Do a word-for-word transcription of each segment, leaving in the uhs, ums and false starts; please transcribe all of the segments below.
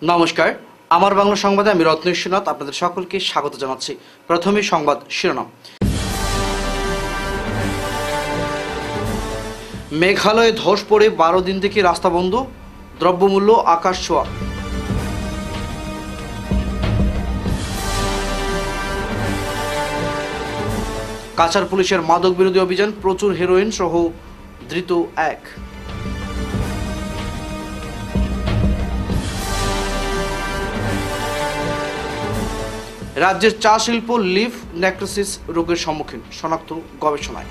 নমস্কার, আমার বাংলা সংবাদে আমি রত্নেশ্বরনাথ আপনাদের সকলকে স্বাগত জানাচ্ছি। প্রথমে সংবাদ শিরোনাম। মেঘালয়ে ধস পড়ে বারো দিন থেকে রাস্তা বন্ধ, দ্রব্যমূল্য আকাশ ছোঁয়া। কাছাড় পুলিশের মাদক বিরোধী অভিযান, প্রচুর হেরোইন সহ ধৃত এক। রাজ্যের চা শিল্প লিফ নেক্রোসিস রোগের সম্মুখীন, শনাক্ত গবেষণায়।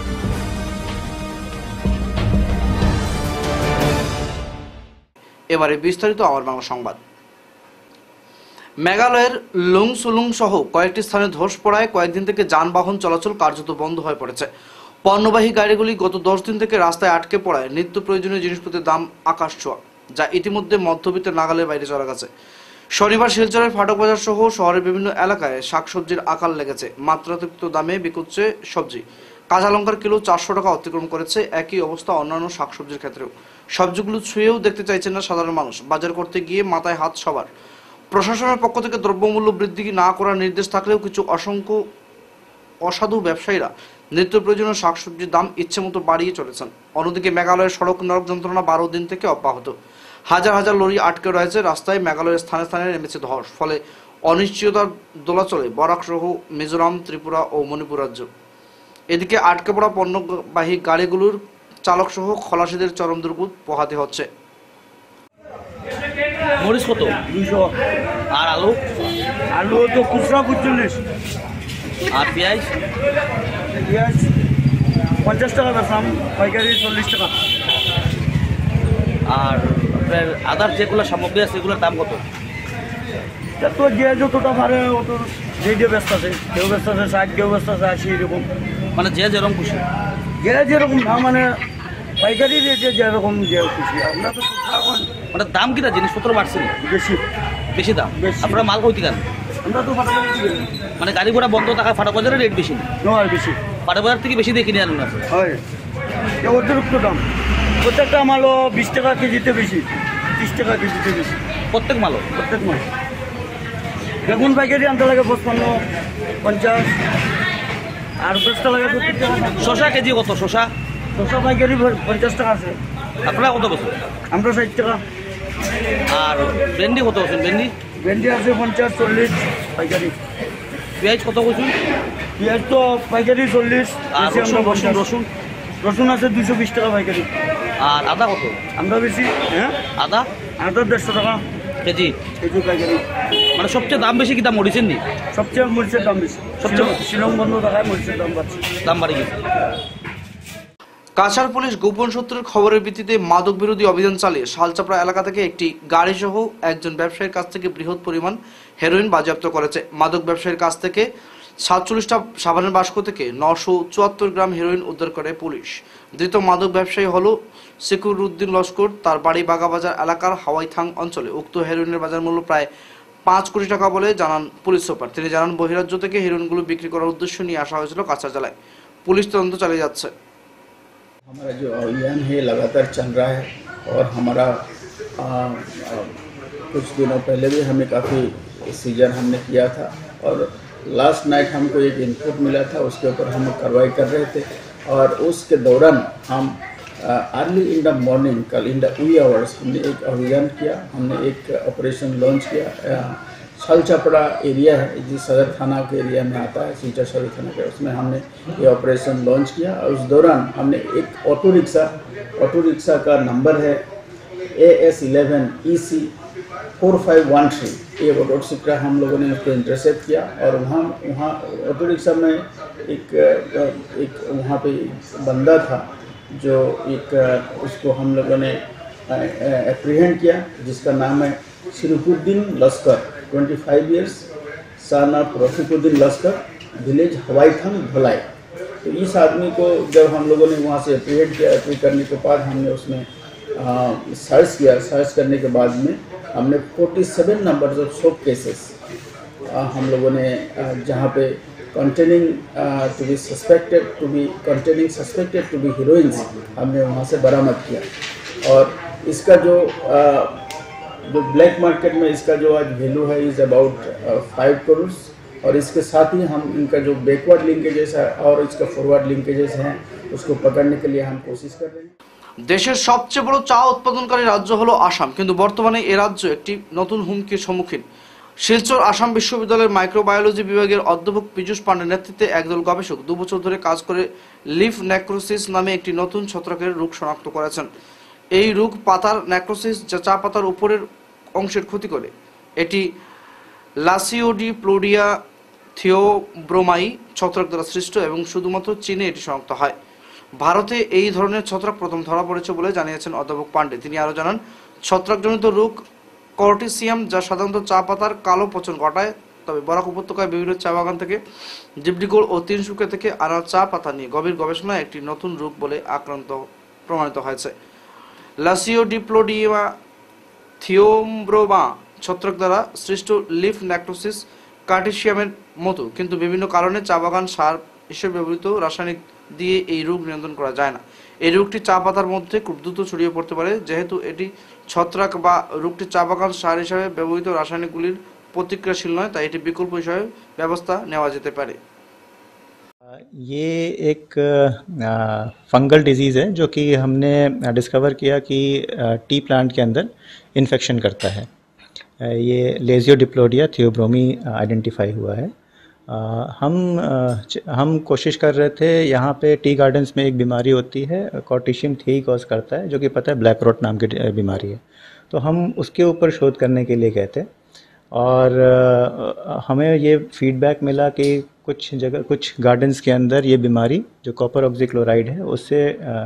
এবারে বিস্তারিত আমার বাংলা সংবাদ। মেঘালয়ের লুংসুলুং সহ কয়েকটি স্থানে ধস পড়ায় কয়েকদিন থেকে যানবাহন চলাচল কার্যত বন্ধ হয়ে পড়েছে। পণ্যবাহী গাড়িগুলি গত দশ দিন থেকে রাস্তায় আটকে পড়ায় নিত্য প্রয়োজনীয় জিনিসপত্রের দাম আকাশ ছোঁয়া, যা ইতিমধ্যে মধ্যবিত্তের নাগালের বাইরে চলে গেছে। শনিবার শিলচরের ফাটক বাজার সহ শহরের বিভিন্ন এলাকায় শাকসবজির আকাল লেগেছে। মাত্রাতিরিক্ত দামে বিকুচ্ছে সবজি। কাঁচা লঙ্কার কিলো চারশো টাকা অতিক্রম করেছে। একই অবস্থা অন্যান্য শাকসবজির ক্ষেত্রেও। সবজিগুলো ছুঁয়েও দেখতে চাইছেন না সাধারণ মানুষ। বাজার করতে গিয়ে মাথায় হাত সবার। প্রশাসনের পক্ষ থেকে দ্রব্যমূল্য বৃদ্ধি না করার নির্দেশ থাকলেও কিছু অসংখ্য অসাধু ব্যবসায়ীরা নিত্য প্রয়োজনীয় শাকসবজির দাম ইচ্ছে মতো বাড়িয়ে চলেছেন। অন্যদিকে মেঘালয়ের সড়ক নরক যন্ত্রণা বারো দিন থেকে অব্যাহত। হাজার হাজার লরি আটকে রয়েছে রাস্তায়। মেঘালয়ের স্থানে স্থানে নেমেছে ধস, ফলে অনিশ্চয়তার দোলাচলে বরাক সহ মিজোরাম, ত্রিপুরা ও মণিপুর রাজ্য। এদিকে আটকে পড়া পণ্যবাহী গাড়িগুলোর চালক সহ খলাসিদের চরম দুর্ভোগ পোহাতে হচ্ছে। মরিচ কত? দুইশো। আর আলু? আলু তো খুচরা পঁয়তাল্লিশ। আর পেঁয়াজ? পেঁয়াজ পঞ্চাশ টাকা বেচাম, পাইকারি চল্লিশ টাকা। আর আপনার আদার যেগুলো সামগ্রী আছে সেগুলোর দাম কত? তো যে যতটা পারে অত যে যে ব্যস্ত আছে, কেউ ব্যস্ত আছে ষাট, কেউ ব্যস্ত আছে আশি, এরকম। মানে যে যেরকম খুশি, যে যেরকম দাম, মানে পাইকারি রেটে যেরকম যে খুশি। আমরা তো মানে দাম কিনা জিনিসপত্র বাড়ছে বেশি বেশি দাম। বেশি। আপনারা মাল কইতে কেন? আমরা তো ফাটা মানে গাড়ি ঘোড়া বন্ধ থাকা ফাটা বাজারের রেট বেশি নয়, বেশি ফাটা বাজার থেকে বেশি দিয়ে কিনে আনুন আছে। হয় অতিরিক্ত দাম। প্রত্যেকটা মালও বিশ টাকা কেজিতে বেশি, ত্রিশ টাকা কেজিতে বেশি প্রত্যেক মালও। প্রত্যেক মাল। বেগুন পাইকারি আনতে লাগে পঁচপান্ন, পঞ্চাশ, আর দশটা লাগে সত্তর টাকা। শশা কেজি কত? শশা শশা পাইকারি পঞ্চাশ টাকা আছে। আপনারা কত বছর? আমরা ষাট টাকা। আর ভেন্ডি কত আছেন? ভেন্ডি ভেন্ডি আছে পঞ্চাশ, চল্লিশ পাইকারি। পেঁয়াজ কত বলছেন? পেঁয়াজ তো পাইকারি চল্লিশ। আর রসুন? রসুন রসুন রসুন আছে দুশো বিশ টাকা পাইকারি। আর আদা কত? আমরা বেশি। হ্যাঁ, আদা? আদা দেড়শো টাকা কেজি। কেজি পাইকারি। মানে সবচেয়ে দাম বেশি কি দাম মরিচের নি? সবচেয়ে মরিচের দাম বেশি। সবচেয়ে শিলং বন্ধ থাকায় মরিচের দাম বাড়ছে, দাম বাড়ে গেছে। কাছাড় পুলিশ গোপন সূত্রের খবরের ভিত্তিতে মাদক বিরোধী অভিযান চালিয়ে শালচাপড়া এলাকা থেকে একটি গাড়ি সহ একজন ব্যবসায়ীর কাছ থেকে বৃহৎ পরিমাণ হেরোইন বাজেয়াপ্ত করেছে। মাদক ব্যবসায়ীর কাছ থেকে সাতচল্লিশটা সাবানের বাস্ক থেকে নশো চুয়াত্তর গ্রাম হেরোইন উদ্ধার করে পুলিশ। ধৃত মাদক ব্যবসায়ী হল সিকিউরউদ্দিন লস্কর। তার বাড়ি বাগাবাজার এলাকার হাওয়াইথাং অঞ্চলে। উক্ত হেরোইনের বাজার মূল্য প্রায় পাঁচ কোটি টাকা বলে জানান পুলিশ সুপার। তিনি জানান, বহিরাজ্য থেকে হেরোইনগুলো বিক্রি করার উদ্দেশ্য নিয়ে আসা হয়েছিল কাছাড় জেলায়। পুলিশ তদন্ত চালিয়ে যাচ্ছে। हमारा जो अभियान है लगातार चल रहा है और हमारा आ, आ, कुछ दिनों पहले भी हमें काफ़ी सीजन हमने किया था और लास्ट नाइट हमको एक इनपुट मिला था, उसके ऊपर हम कार्रवाई कर रहे थे और उसके दौरान हम अर्ली इन द मॉर्निंग कल इन द वी आवर्स हमने एक अभियान किया। हमने एक ऑपरेशन लॉन्च किया। शालचापड़ा एरिया है जिस सदर थाना के एरिया में आता है, सिलचर सदर थाना के, उसमें हमने ये ऑपरेशन लॉन्च किया। और उस दौरान हमने एक ऑटो रिक्शा ऑटो रिक्शा का नंबर है A S eleven E C four five one three. ये ऑटो रिक्शा हम लोगों ने उसको इंटरसेप्ट किया और वहाँ वहाँ ऑटो रिक्शा में एक एक वहाँ पे बंदा था जो एक उसको हम लोगों ने एप्रीहेंड किया, जिसका नाम है सिरुपुद्दीन लश्कर, पच्चीस years, son of Rafiquddin Lashkar, village हवाईथंग भलाई। तो इस आदमी को जब हम लोगों ने वहाँ से एप्रीहेंड किया, एप्रीहेंड करने के बाद हमने उसमें सर्च किया। सर्च करने के बाद में हमने सैंतालीस नंबर ऑफ शॉप केसेस हम लोगों ने जहाँ पे containing to be suspected to be containing suspected to be heroins हमने वहाँ से बरामद किया। और इसका जो जो ब्लैक मार्केट में इसका जो आज वैल्यू है इज़ अबाउट फाइव करोड़, और इसके साथ ही हम इनका जो बैकवर्ड लिंकेजेस है और इसका फॉरवर्ड लिंकेजेस हैं उसको पकड़ने के लिए हम कोशिश कर रहे हैं। দেশের সবচেয়ে বড় চা উৎপাদনকারী রাজ্য হলো আসাম, কিন্তু বর্তমানে এ রাজ্য একটি নতুন হুমকির সম্মুখীন। শিলচর আসাম বিশ্ববিদ্যালয়ের মাইক্রোবায়োলজি বিভাগের অধ্যাপক পীযূষ পাণ্ডের নেতৃত্বে একদল গবেষক দুবছর ধরে কাজ করে লিফ নেক্রোসিস নামে একটি নতুন ছত্রাকের রোগ শনাক্ত করেছেন। এই রোগ পাতার নেক্রোসিস, যা চা পাতার উপরের অংশের ক্ষতি করে। এটি লাসিওডিপ্লোডিয়া থিওব্রোমাই ছত্রাক দ্বারা সৃষ্ট এবং শুধুমাত্র চীনে এটি শনাক্ত হয়। ভারতে এই ধরনের ছত্রাক প্রথম ধরা পড়েছে বলে জানিয়েছেন অধ্যাপক পাণ্ডে। তিনি আরও জানান, ছত্রাকজনিত রোগ কর্টিসিয়াম, যা সাধারণত চা পাতার কালো পচন ঘটায়। তবে বরাক উপত্যকায় বিভিন্ন চা বাগান থেকে ডিব্রুগড় ও তিনসুকিয়া থেকে আনা চা পাতা নিয়ে গভীর গবেষণায় একটি নতুন রোগ বলে আক্রান্ত প্রমাণিত হয়েছে। লাসিওডিপ্লোডিয়া থিওব্রোমা ছত্রাক দ্বারা সৃষ্ট লিফ নেক্রোসিস কার্টিসিয়ামের মতো, কিন্তু বিভিন্ন কারণে চা বাগান সার হিসেবে ব্যবহৃত রাসায়নিক দিয়ে এই রোগ নিয়ন্ত্রণ করা যায় না। এই রোগটি চা পাতার মধ্যে খুব দ্রুত ছড়িয়ে পড়তে পারে। যেহেতু এটি ছত্রাক বা রোগটি চা বাগান সার হিসেবে ব্যবহৃত রাসায়নিকগুলির প্রতিক্রিয়াশীল নয়, তাই এটি বিকল্প হিসেবে ব্যবস্থা নেওয়া যেতে পারে। ये एक फंगल डिजीज़ है जो कि हमने डिस्कवर किया कि टी प्लांट के अंदर इन्फेक्शन करता है। ये लेजियोडिप्लोडिया थियोब्रोमी आइडेंटिफाई हुआ है। हम हम कोशिश कर रहे थे, यहाँ पे टी गार्डन्स में एक बीमारी होती है, कॉर्टिशियम थी कॉज करता है, जो कि पता है ब्लैक रोट नाम की बीमारी है। तो हम उसके ऊपर शोध करने के लिए गए थे और हमें ये फीडबैक मिला कि कुछ जगह कुछ गार्डन्स के अंदर ये बीमारी जो कॉपर ऑक्सीक्लोराइड है उससे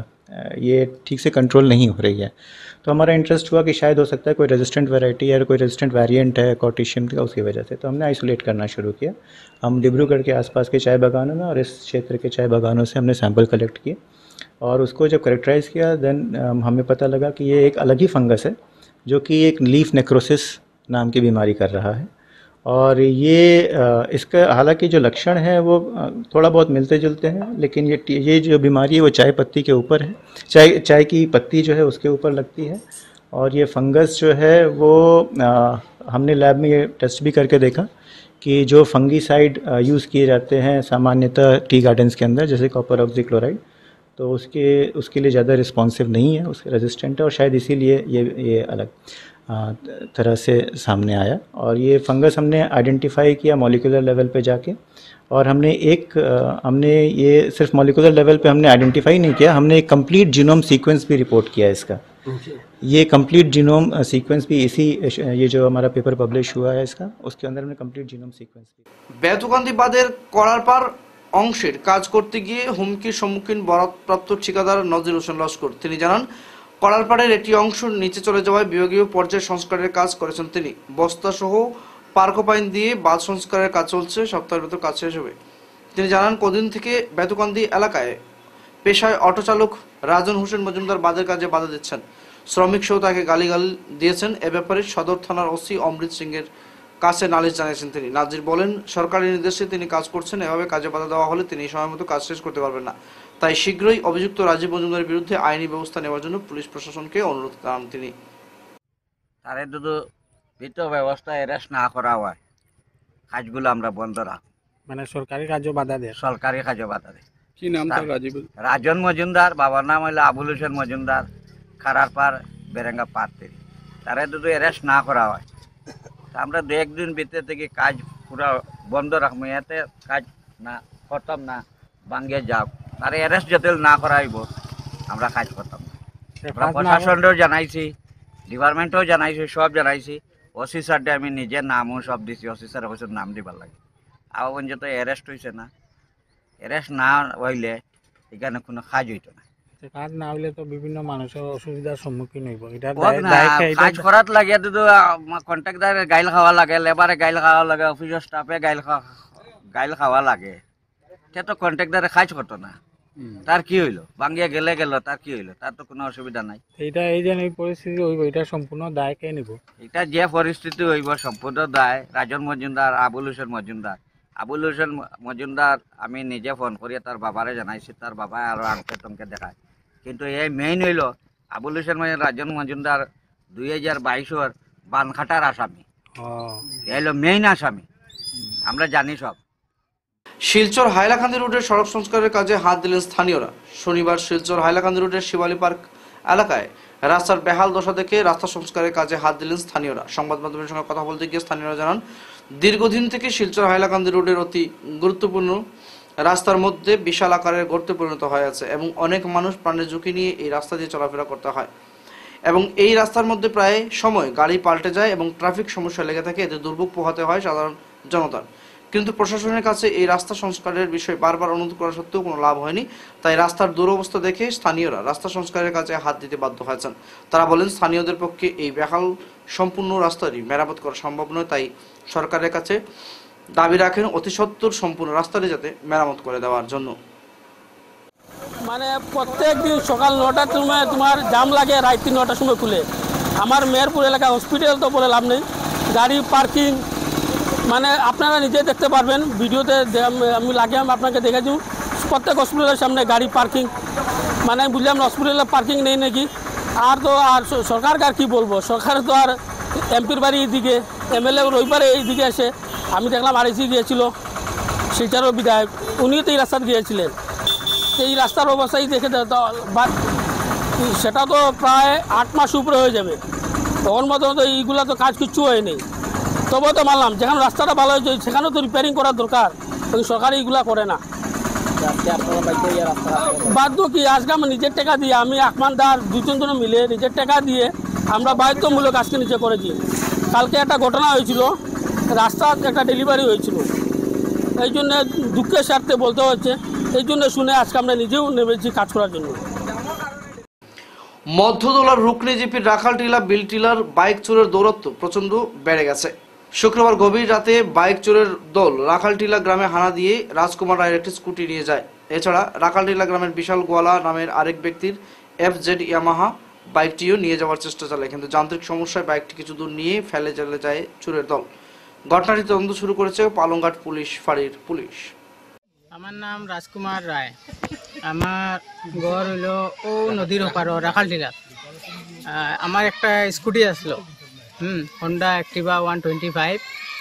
ये ठीक से कंट्रोल नहीं हो रही है। तो हमारा इंटरेस्ट हुआ कि शायद हो सकता है कोई रेजिस्टेंट वैरायटी या कोई रेजिस्टेंट वेरिएंट है कॉर्टिशियम का, उसकी वजह से। तो हमने आइसोलेट करना शुरू किया। हम डिब्रूगढ़ के आसपास के चाय बागानों में और इस क्षेत्र के चाय बागानों से हमने सैंपल कलेक्ट किए और उसको जब करेक्टराइज़ किया, देन हमें पता लगा कि ये एक अलग ही फंगस है जो कि एक लीफ नेक्रोसिस नाम की बीमारी कर रहा है। और ये इसका हालांकि जो लक्षण है वो थोड़ा बहुत मिलते जुलते हैं, लेकिन ये ये जो बीमारी है वो चाय पत्ती के ऊपर है, चाय चाय की पत्ती जो है उसके ऊपर लगती है। और ये फंगस जो है वो आ, हमने लैब में ये टेस्ट भी करके देखा कि जो फंगीसाइड यूज़ किए जाते हैं सामान्यतः टी गार्डन्स के अंदर, जैसे कॉपर ऑक्सीक्लोराइड, तो उसके उसके लिए ज़्यादा रिस्पॉन्सिव नहीं है, उसके रेजिस्टेंट है, और शायद इसीलिए ये ये अलग तरह से सामने आया। और ये फंगस हमने आइडेंटिफाई किया मॉलिक्यूलर लेवल पे जाके, और हमने एक हमने ये सिर्फ मॉलिक्यूलर लेवल पे हमने आइडेंटिफाई नहीं किया, हमने एक कंप्लीट जीनोम सीक्वेंस भी रिपोर्ट किया इसका। ये कंप्लीट जीनोम सीक्वेंस भी इसी ये जो हमारा पेपर पब्लिश हुआ है इसका, उसके अंदर हमने कंप्लीट जीनोम सीक्वेंस भी। বেতুকান্দি বাঁধের কলারপাড় অংশের কাজ করতে গিয়ে হুমকির সম্মুখীন বরাদপ্রাপ্ত ঠিকাদার নজির হোসেন লস্কর। তিনি জানান, কলারপাড়ের একটি অংশ নিচে চলে যাওয়ায় বিভাগীয় পর্যায়ে সংস্কারের কাজ করেছেন তিনি। বস্তা সহ পার্কোপাইন দিয়ে বাঁধ সংস্কারের কাজ চলছে, সপ্তাহের ভেতর কাজ শেষ হবে। তিনি জানান, কদিন থেকে বেতুকান্দি এলাকায় পেশায় অটো চালক রাজন হোসেন মজুমদার বাঁধের কাজে বাধা দিচ্ছেন। শ্রমিক সহ তাকে গালিগাল দিয়েছেন। এ ব্যাপারে সদর থানার ওসি অমৃত সিংয়ের কাছে নালিশ জানিয়েছেন তিনি। নাজির বলেন, সরকারি নির্দেশে তিনি কাজ করছেন, এভাবে কাজে বাধা দেওয়া হলে তিনি সময় মতো কাজ শেষ করতে পারবেন না। তাই শীঘ্রই অভিযুক্ত রাজীব মজুমদারের বিরুদ্ধে আইনি ব্যবস্থা নেওয়ার জন্য পুলিশ প্রশাসনকে অনুরোধ জানান তিনি। তারে যদি বিত্ত ব্যবস্থা এরেস্ট না করা হয়, কাজগুলো আমরা বন্ধ রাখব। মানে সরকারি কাজও বাধা দেয়, সরকারি কাজও বাধা দেয়। কি নাম তার? রাজীব রাজন মজুমদার, বাবার নাম হইলো আবুল হোসেন মজুমদার, খারারপাড় বেরেঙ্গা পাড়তেরি। তারে যদি এরেস্ট না করা হয়, আমরা দু একদিন ভিতরে থেকে কাজ পুরো বন্ধ রাখবো, এতে কাজ না খতম না ভাঙ্গে যাও। তারে অ্যারেস্ট যাতে না করা হইব, আমরা কাজ করতাম না। আমরা প্রশাসনেও জানাইছি, ডিপার্টমেন্টেও জানাইছি, সব জানাইছি। ওসি স্যারকে আমি নিজের নামও সব দিছি, ওসি স্যার অবশ্য নাম দিবার লাগে। আবার পর্যন্ত অ্যারেস্ট হয়েছে না। অ্যারেস্ট না হইলে এখানে কোনো কাজ হইতো না। কাজ না হইলে তো বিভিন্ন মানুষের অসুবিধার সম্মুখীন হইব। এটা কাজ করার লাগে তো কন্ট্রাক্টর গাইল খাওয়া লাগে, লেবারে গাইল খাওয়া লাগে, অফিসের স্টাফে গাইল গাইল খাওয়া লাগে। সে তো কন্ট্রাক্টরে কাজ করতো না, তার কি হইলো? ভাঙ্গিয়া গেলে গেল, তার কি হইলো? তার তো কোনো অসুবিধা নাই। এইটা এই যে এই পরিস্থিতি হইব, এটা সম্পূর্ণ দায় কে নিব? এটা যে পরিস্থিতি হইব সম্পূর্ণ দায় রাজন মজুমদার, আবুল হোসেন মজুমদার। আবুল হোসেন মজুমদার আমি নিজে ফোন করিয়া তার বাবারে জানাইছি, তার বাবা আরো আংকে টমকে দেখায়। কিন্তু এই মেইন হইল আবুল হোসেন রাজন মজুমদার দুই হাজার বাইশের বানখাটার আসামি, এলো মেইন আসামি, আমরা জানি সব। শিলচর হাইলাকান্দি রোডের সড়ক সংস্কারের কাজে হাত দিলেন স্থানীয়রা। শনিবার শিলচর হাইলাকান্দি রোডের শিবালী পার্ক এলাকায় রাস্তার বেহাল দশা দেখে রাস্তা সংস্কারের কাজে হাত দিলেন স্থানীয়রা। সংবাদ মাধ্যমের সঙ্গে কথা বলতে গিয়ে স্থানীয়রা জানান, দীর্ঘদিন থেকে শিলচর হাইলাকান্দি রোডের অতি গুরুত্বপূর্ণ রাস্তার মধ্যে বিশাল আকারের গর্তে পরিণত হয়ে আছে এবং অনেক মানুষ প্রাণের ঝুঁকি নিয়ে এই রাস্তা দিয়ে চলাফেরা করতে হয় এবং এই রাস্তার মধ্যে প্রায় সময় গাড়ি পাল্টে যায় এবং ট্রাফিক সমস্যা লেগে থাকে। এতে দুর্ভোগ পোহাতে হয় সাধারণ জনতার। কিন্তু প্রশাসনের কাছে এই রাস্তা সংস্কারের বিষয়ে বারবার অনুরোধ করা সত্ত্বেও কোনো লাভ হয়নি। তাই রাস্তার দুরবস্থা দেখে স্থানীয়রা রাস্তা সংস্কারের কাজে হাত দিতে বাধ্য হয়েছেন। তারা বলেন, স্থানীয়দের পক্ষে এই বেহাল সম্পূর্ণ রাস্তাটি মেরামত করা সম্ভব নয়। তাই সরকারের কাছে দাবি রাখেন অতি সত্বর সম্পূর্ণ রাস্তাটি যাতে মেরামত করে দেওয়ার জন্য। মানে প্রত্যেক দিন সকাল নটার সময় তোমার জাম লাগে, রাত্রি নটার সময় খুলে। আমার মেহেরপুর এলাকা হসপিটাল তো বলে লাভ নেই, গাড়ি পার্কিং মানে আপনারা নিজে দেখতে পারবেন ভিডিওতে, আমি লাগে আমি আপনাকে দেখেছি প্রত্যেক হসপিটালের সামনে গাড়ি পার্কিং। মানে বুঝলাম হসপিটালে পার্কিং নেই নাকি। আর তো আর সরকারকে আর কী বলবো, সরকার তো আর এমপির বাড়ি এইদিকে, এমএলএ রবিবারে এইদিকে এসে আমি দেখলাম আরএসি গিয়েছিল, শিলচরের বিধায়ক উনিও তো এই রাস্তায় গিয়েছিলেন। এই রাস্তার অবস্থায় দেখে বাট সেটা তো প্রায় আট মাস উপরে হয়ে যাবে, তখন মতো তো এইগুলো তো কাজ কিচ্ছু হয়নি। তবুও তো মানলাম যেখানে রাস্তাটা ভালো হয়েছে সেখানেও তো রিপেয়ারিং করার দরকার, কিন্তু সরকার এইগুলা করে না। বাধ্য কি আজকে আমি নিজের টাকা দিয়ে, আমি আকমানদার দুই তিনজন মিলে নিজের টাকা দিয়ে আমরা বাধ্যতামূলক আজকে নিচে করেছি। কালকে একটা ঘটনা হয়েছিল, রাস্তার একটা ডেলিভারি হয়েছিল, এই জন্য দুঃখের স্বার্থে বলতে হচ্ছে, এই জন্য শুনে আজকে আমরা নিজেও নেমেছি কাজ করার জন্য। মধ্যদোলার রুকনি জিপির রাখালটিলা বিলটিলার বাইক চোরের দৌরাত্ম্য প্রচণ্ড বেড়ে গেছে। শুক্রবার গভীর রাতে বাইক চোরের দল রাখালটিলা গ্রামে হানা দিয়ে রাজকুমার রায়ের একটি স্কুটি নিয়ে যায়। এছাড়া রাখালটিলা গ্রামের বিশাল গোয়ালা নামের আরেক ব্যক্তির এফ জেড ইয়ামাহা বাইকটিও নিয়ে যাওয়ার চেষ্টা চালায়, কিন্তু যান্ত্রিক সমস্যায় বাইকটি কিছু দূর নিয়ে ফেলে চলে যায় চোরের দল। ঘটনাটি তদন্ত শুরু করেছে পালংঘাট পুলিশ ফাঁড়ির পুলিশ। আমার নাম রাজকুমার রায়, আমার ঘর হইল ও নদীর ওপার রাখালটিলা। আমার একটা স্কুটি আসলো, হুম Honda Activa one twenty five.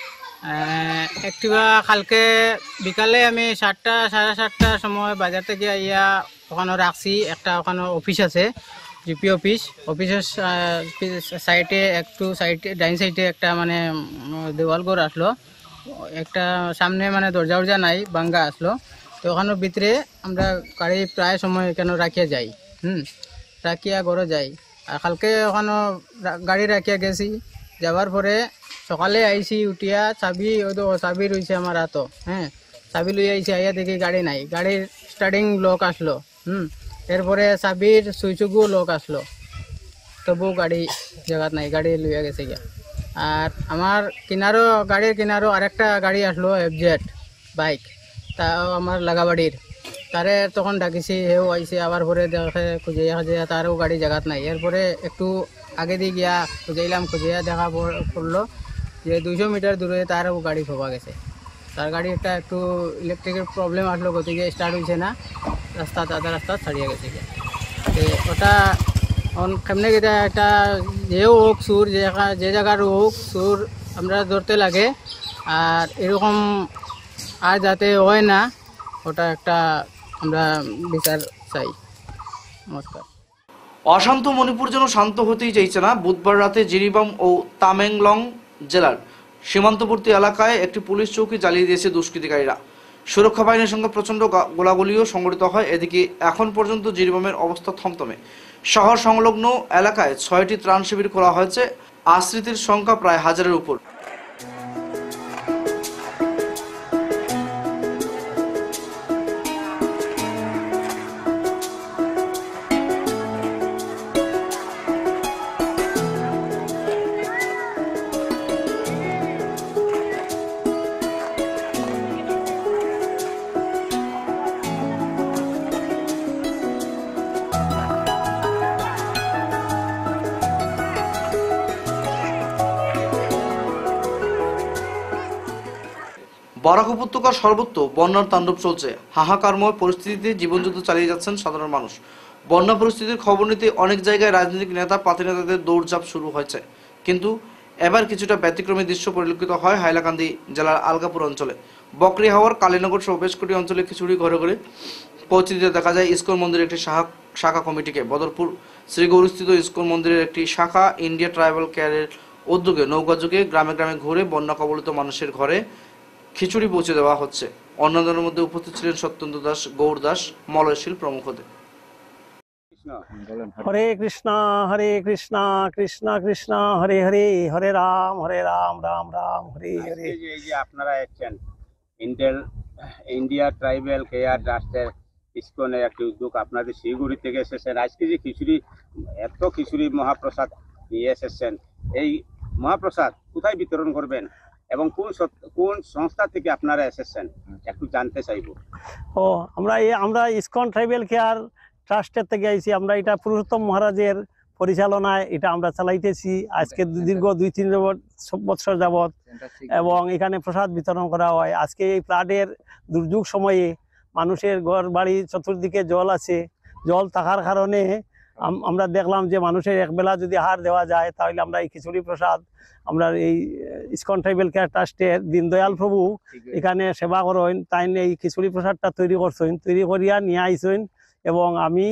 Activa কালকে বিকালে আমি সাতটা সাড়ে সাতটার সময় বাজার থেকে ইয়া ওখানে রাখছি। একটা ওখানে অফিস আছে, জিপি অফিস, অফিসের সাইডে একটু সাইডে ডাইন সাইডে একটা মানে দেওয়াল ঘর আসলো, একটা সামনে মানে দরজা উরজা নাই, বাঙ্গা আসলো। তো ওখানের ভিতরে আমরা গাড়ি প্রায় সময় এখানে রাখিয়া যাই, হুম রাখিয়া ঘরে যাই। আর কালকে ওখানে গাড়ি রাখিয়া গেছি, যাওয়ার পরে সকালে আইসি উঠিয়া চাবি ওই তো চাবি রয়েছে আমার হাতো, হ্যাঁ চাবি লই আইসি, আইয়া দেখি গাড়ি নাই, গাড়ির স্টার্টিং লক আসলো, হুম এরপরে চাবির সুইচগুও লক আসলো, তবু গাড়ি জায়গাত নাই, গাড়ি লইয়া গেছে গিয়া। আর আমার কিনারও গাড়ির কিনারও আরেকটা গাড়ি আসলো এফ জেড বাইক, তাও আমার লাগাবাড়ির, তারে তখন ডাকিছি, হেও আইসে, আবার পরে দেখে খুঁজিয়া খুঁজিয়া তারও গাড়ি জায়গাত নাই। এরপরে একটু আগে দিয়ে গিয়া খুঁজাইলাম, খুঁজিয়া দেখা পড়লো যে দুইশো মিটার দূরে তারও গাড়ি পাওয়া গেছে। তার গাড়ি একটা একটু ইলেকট্রিকের প্রবলেম আসলো, গতিকে স্টার্ট হয়েছে না, রাস্তা আধা রাস্তা ছাড়িয়ে গেছে। ওটা কেমনে গেটা একটা যেও হোক সুর, যে যে জায়গার হোক সুর আমরা ধরতে লাগে, আর এরকম আর যাতে হয় না, ওটা একটা আমরা বিচার চাই। নমস্কার। অশান্ত মণিপুর যেন শান্ত হতেই চাইছে না। বুধবার রাতে জিরিবাম ও তামেংলং জেলার সীমান্তবর্তী এলাকায় একটি পুলিশ চৌকি জ্বালিয়ে দিয়েছে দুষ্কৃতিকারীরা। সুরক্ষা বাহিনীর সঙ্গে প্রচণ্ড গোলাগুলিও সংঘটিত হয়। এদিকে এখন পর্যন্ত জিরিবামের অবস্থা থমথমে। শহর সংলগ্ন এলাকায় ছয়টি ত্রাণ শিবির খোলা হয়েছে। আশ্রিতের সংখ্যা প্রায় হাজারের উপর। বরাক উপত্যকার সর্বত্র বন্যার তাণ্ডব চলছে। হাহাকারময় পরিস্থিতিতে জীবনযুদ্ধ চালিয়ে যাচ্ছেন সাধারণ মানুষ। বন্যা পরিস্থিতির খবর নিতে অনেক জায়গায় রাজনৈতিক নেতা পাতি নেতাদের দৌড়ঝাঁপ শুরু হয়েছে, কিন্তু এবার কিছুটা ব্যতিক্রমী দৃশ্য পরিলক্ষিত হয় হাইলাকান্দি জেলার আলগাপুর অঞ্চলে। বকরি হাওয়ার কালীনগর সহ বেশ কটি অঞ্চলে খিচুড়ি ঘরে ঘরে পৌঁছে দিতে দেখা যায় ইসকন মন্দিরের একটি শাখা শাখা কমিটিকে। বদরপুর শ্রীগৌরস্থিত ইসকন মন্দিরের একটি শাখা ইন্ডিয়া ট্রাইবাল কেয়ারের উদ্যোগে নৌকাযোগে গ্রামে গ্রামে ঘুরে বন্যা কবলিত মানুষের ঘরে খিচুড়ি পৌঁছে দেওয়া হচ্ছে। অন্যদের মধ্যে উপস্থিত ছিলেন সত্যেন্দ্র দাস, গৌর দাস, মলয়শীল প্রমুখদের। হরে কৃষ্ণ হরে কৃষ্ণ কৃষ্ণ কৃষ্ণ হরে হরে, হরে রাম হরে রাম রাম রাম হরে হরে। এই যে আপনারা এসেছেন ইন্টেল ইন্ডিয়া ট্রাইবাল কেয়ার ট্রাস্টের ইসকনের একটি উদ্যোগ, আপনাদের শিলিগুড়ি থেকে এসেছেন। আজকে যে খিচুড়ি, এত খিচুড়ি মহাপ্রসাদ নিয়ে এসেছেন, এই মহাপ্রসাদ কোথায় বিতরণ করবেন এবং কোন কোন সংস্থা থেকে আপনারা এসেছেন একটু জানতে চাইব। ও আমরা এই আমরা ইসকন ট্রাইবাল কেয়ার ট্রাস্টের থেকে আইছি। আমরা এটা পুরুষোত্তম মহারাজের পরিচালনায় এটা আমরা চালাইতেছি আজকে দীর্ঘ দুই তিন বছর যাবৎ, এবং এখানে প্রসাদ বিতরণ করা হয়। আজকে এই ফ্লাডের দুর্যোগ সময়ে মানুষের ঘর বাড়ি চতুর্দিকে জল আছে, জল থাকার কারণে আমরা দেখলাম যে মানুষের একবেলা যদি আহার দেওয়া যায় তাহলে আমরা এই খিচুড়ি প্রসাদ আমরা এই ইসকন ট্রাইবাল কেয়ার ট্রাস্টের দীনদয়াল প্রভু এখানে সেবা করেন, তাই এই খিচুড়ি প্রসাদটা তৈরি করছেন, তৈরি করিয়া নিয়ে আইসেন, এবং আমি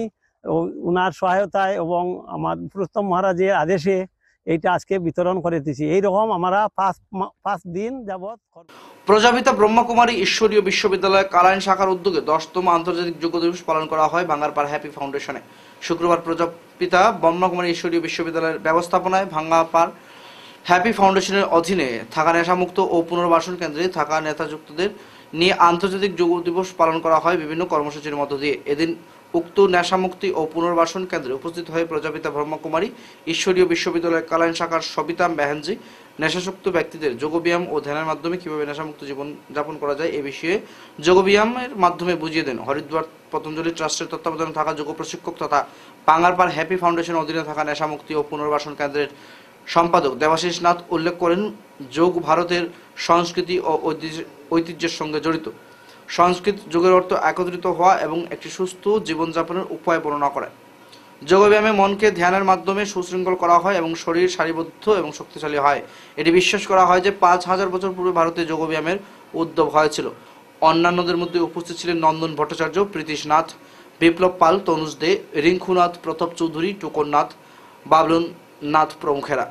ওনার সহায়তায় এবং আমার পুরুষোত্তম মহারাজের আদেশে এইটা আজকে বিতরণ করে দিছি। এইরকম আমরা পাঁচ পাঁচ দিন যাবৎ। প্রজাপিতা ব্রহ্মকুমারী ঈশ্বরীয় বিশ্ববিদ্যালয় কালাইন শাখার উদ্যোগে দশতম আন্তর্জাতিক যোগ দিবস পালন করা হয় ভাঙ্গারপাড় হ্যাপি ফাউন্ডেশনে। শুক্রবার প্রজাপিতা ব্রহ্মকুমারী ঈশ্বরীয় বিশ্ববিদ্যালয়ের ব্যবস্থাপনায় ভাঙ্গারপাড় হ্যাপি ফাউন্ডেশনের অধীনে থাকা নেশামুক্ত ও পুনর্বাসন কেন্দ্রে থাকা নেতাযুক্তদের নিয়ে আন্তর্জাতিক যোগ দিবস পালন করা হয় বিভিন্ন কর্মসূচির মধ্য দিয়ে। এদিন উক্ত নেশামুক্তি ও পুনর্বাসন কেন্দ্রে উপস্থিত হয়ে প্রজাপিতা ব্রহ্মকুমারী ঈশ্বরীয় বিশ্ববিদ্যালয়ের কালাইন শাখার সবিতা বেহেনজি নেশাসক্ত ব্যক্তিদের যোগব্যায়াম ও ধ্যানের মাধ্যমে কিভাবে নেশামুক্ত জীবন যাপন করা যায় এ বিষয়ে যোগব্যায়ামের মাধ্যমে বুঝিয়ে দেন হরিদ্বার পতঞ্জলি ট্রাস্টের তত্ত্বাবধানে থাকা যোগ প্রশিক্ষক তথা ভাঙ্গারপাড় হ্যাপি ফাউন্ডেশনের অধীনে থাকা নেশামুক্তি ও পুনর্বাসন কেন্দ্রের সম্পাদক দেবাশিস নাথ। উল্লেখ করেন যোগ ভারতের সংস্কৃতি ও ঐতিহ্যের সঙ্গে জড়িত। সংস্কৃত যোগের অর্থ একত্রিত হওয়া এবং একটি সুস্থ জীবনযাপনের উপায় বর্ণনা করে। যোগব্যায়ামে মনকে ধ্যানের মাধ্যমে সুশৃঙ্খল করা হয় এবং শরীর সারিবদ্ধ এবং শক্তিশালী হয়। এটি বিশ্বাস করা হয় যে পাঁচ হাজার বছর পূর্বে ভারতে যোগব্যায়ামের উদ্ভব হয়েছিল। অন্যান্যদের মধ্যে উপস্থিত ছিলেন নন্দন ভট্টাচার্য, প্রীতিশ নাথ, বিপ্লব পাল, তনুজ দে, রিঙ্কুনাথ, প্রতাপ চৌধুরী, টুকন নাথ, বাবলুন নাথ প্রমুখেরা।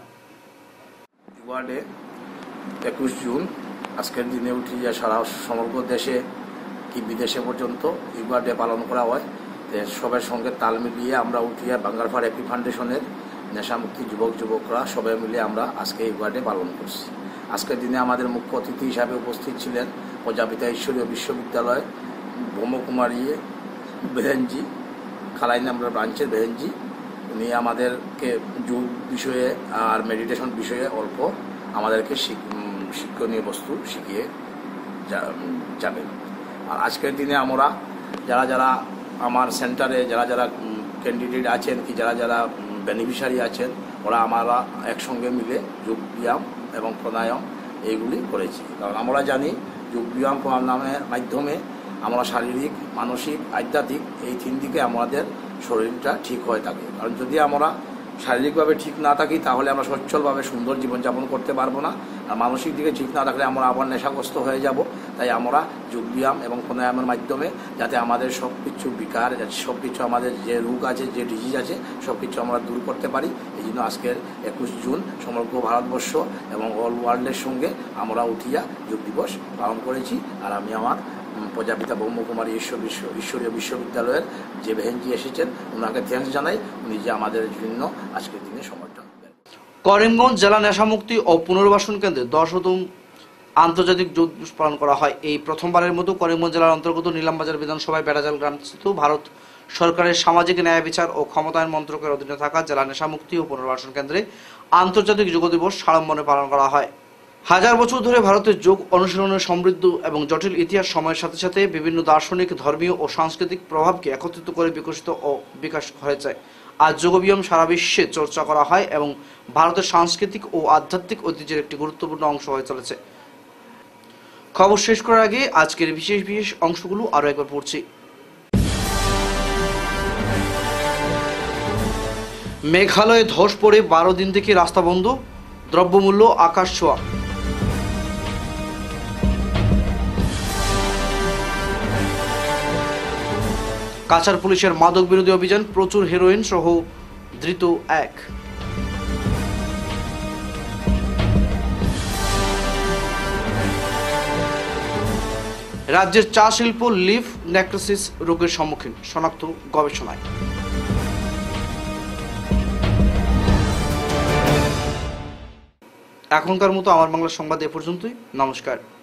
ওয়ার্ডে একুশ জুন আজকের দিনে উঠিয়া সারা সমগ্র দেশে কি বিদেশে পর্যন্ত ইউগা ডে পালন করা হয়। সবার সঙ্গে তাল মিলিয়ে আমরা উঠিয়া ভাঙ্গারপাড় হ্যাপি ফাউন্ডেশনের নেশামুক্তি যুবক যুবকরা সবাই মিলে আমরা আজকে ইউগা ডে পালন করছি। আজকের দিনে আমাদের মুখ্য অতিথি হিসাবে উপস্থিত ছিলেন প্রজাপিতা ঈশ্বরীয় বিশ্ববিদ্যালয় ব্রহ্মকুমারী বেহেনজি, খালাইন আমরা ব্রাঞ্চের বেহেনজি। উনি আমাদেরকে যোগ বিষয়ে আর মেডিটেশন বিষয়ে অল্প আমাদেরকে শিক্ষণীয় বস্তু শিখিয়ে যাবেন। আর আজকের দিনে আমরা যারা যারা আমার সেন্টারে যারা যারা ক্যান্ডিডেট আছেন কি যারা যারা বেনিফিশিয়ারি আছেন ওরা আমরা একসঙ্গে মিলে যোগ ব্যায়াম এবং প্রাণায়াম এইগুলি করেছি। কারণ আমরা জানি যোগ ব্যায়াম প্রাণায়ামের মাধ্যমে আমরা শারীরিক, মানসিক, আধ্যাত্মিক এই তিন দিকে আমাদের শরীরটা ঠিক হয়ে থাকে। কারণ যদি আমরা শারীরিকভাবে ঠিক না থাকি তাহলে আমরা সচ্ছলভাবে সুন্দর জীবনযাপন করতে পারবো না, আর মানসিক দিকে ঠিক না থাকলে আমরা আবার নেশাগ্রস্ত হয়ে যাব। তাই আমরা যোগব্যায়াম এবং প্রাণায়ামের মাধ্যমে যাতে আমাদের সব কিছু বিকার, সব কিছু আমাদের যে রোগ আছে, যে ডিজিজ আছে, সব কিছু আমরা দূর করতে পারি। এই জন্য আজকের একুশ জুন সমগ্র ভারতবর্ষ এবং অল ওয়ার্ল্ডের সঙ্গে আমরা উঠিয়া যোগ দিবস পালন করেছি। আর আমি আমার প্রজাপিতা ব্রহ্মকুমারী ঈশ্বর বিশ্ব ঈশ্বরীয় বিশ্ববিদ্যালয়ের যে বেহেনজি এসেছেন ওনাকে থ্যাঙ্কস জানাই, উনি যে আমাদের জন্য আজকের দিনে সমর্থন দেন। করিমগঞ্জ জেলা নেশামুক্তি ও পুনর্বাসন কেন্দ্রে দশতম আন্তর্জাতিক যোগ দিবস পালন করা হয়। এই প্রথমবারের মতো করিমগঞ্জ জেলার অন্তর্গত নিলামবাজার বিধানসভায় বেড়াজাল গ্রামস্থিত ভারত সরকারের সামাজিক ন্যায় বিচার ও ক্ষমতায়ন মন্ত্রকের অধীনে থাকা জেলা নেশামুক্তি ও পুনর্বাসন কেন্দ্রে আন্তর্জাতিক যোগ দিবস সাড়ম্বরে পালন করা হয়। হাজার বছর ধরে ভারতের যোগ অনুশীলনের সমৃদ্ধ এবং জটিল ইতিহাস সময়ের সাথে সাথে বিভিন্ন দার্শনিক, ধর্মীয় ও সাংস্কৃতিক প্রভাবকে একত্রিত করে বিকশিত ও বিকাশ হয়েছে। আজ যোগব্যায়াম সারা বিশ্বে চর্চা করা হয় এবং ভারতের সাংস্কৃতিক ও আধ্যাত্মিক ঐতিহ্যের একটি গুরুত্বপূর্ণ অংশ হয়ে চলেছে। খবর শেষ করার আগে আজকের বিশেষ বিশেষ অংশগুলো আরও একবার পড়ছি। মেঘালয়ে ধস পড়ে বারো দিন থেকে রাস্তা বন্ধ। দ্রব্যমূল্য আকাশ ছোঁয়া। কাছাড় পুলিশের মাদক বিরোধী অভিযান, প্রচুর হেরোইন সহ ধৃত এক। রাজ্যের চা শিল্প লিফ নেক্রোসিস রোগের সম্মুখীন, শনাক্ত গবেষণায়। এখনকার মতো আমার বাংলা সংবাদ এ পর্যন্তই। নমস্কার।